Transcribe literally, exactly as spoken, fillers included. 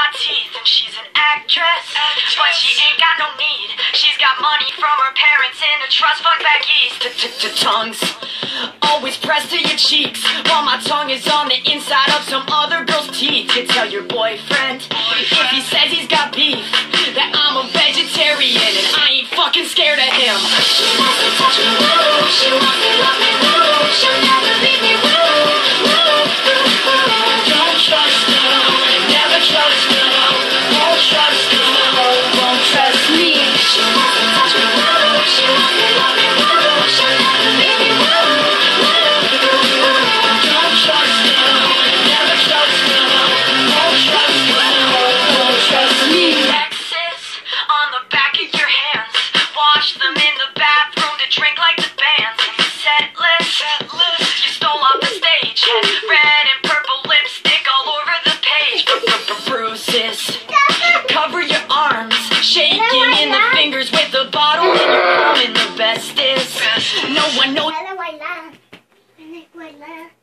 got teeth and she's an actress, but she ain't got no need. She's got money from her parents in a trust fund back east. Tongues always pressed to your cheeks, while my tongue is on the inside of some other girl's teeth. You tell your boyfriend, if he says he's got beef, that I'm a vegetarian and I ain't fucking scared of him. She wants to touch me, woo. She wants to love me, woo. She'll never leave me, woo. Don't trust her, never trust her. Won't trust her, won't trust me. She wants to touch me, woo. She wants to love me, woo. She'll never leave me, woo. Don't trust her, never trust her. Won't trust her, won't trust me. X's on the back of your hands. Wash them in the bathroom to drink like the bands. And the set list, you stole off the stage. Had red and purple lipstick all over the page. Bruises cover your arms, shaking in the fingers with the bottle in your palm. And the best is, no one knows.